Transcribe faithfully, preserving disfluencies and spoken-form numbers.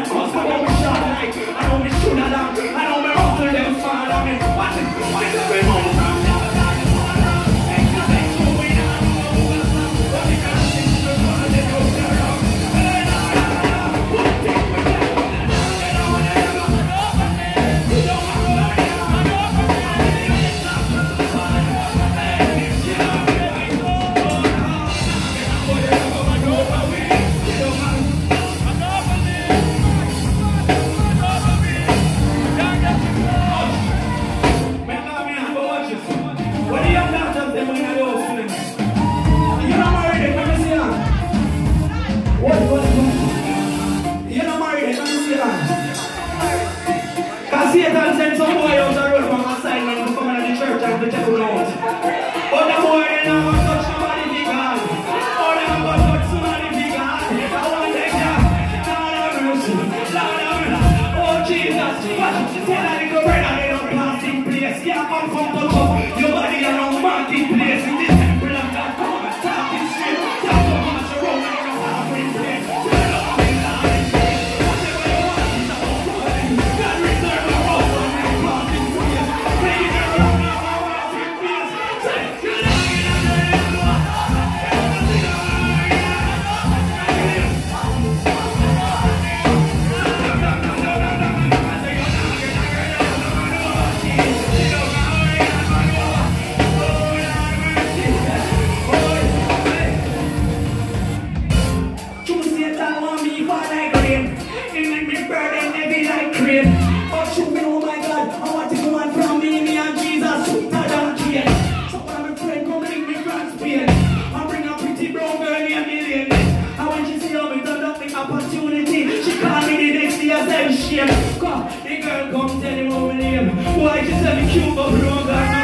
must go on short like I know me should have done. I know me hustle them small on me. Watch it, watch it, every moment. Satan sent some boy out the road from assignment to come in the church and to check them out. But the boy they never touch somebody big hand. Oh, they never touch somebody big hand. I want to take that. Lord have mercy. Lord have mercy. Oh, Jesus. But tell that little brother they don't passing place. Yeah, come from the top. Your body around marking place. In the temple of God. Come on, talking straight. Talk so much around and you're halfway place. God, the girl come tell him how my name. Why she tell me cute but wrong?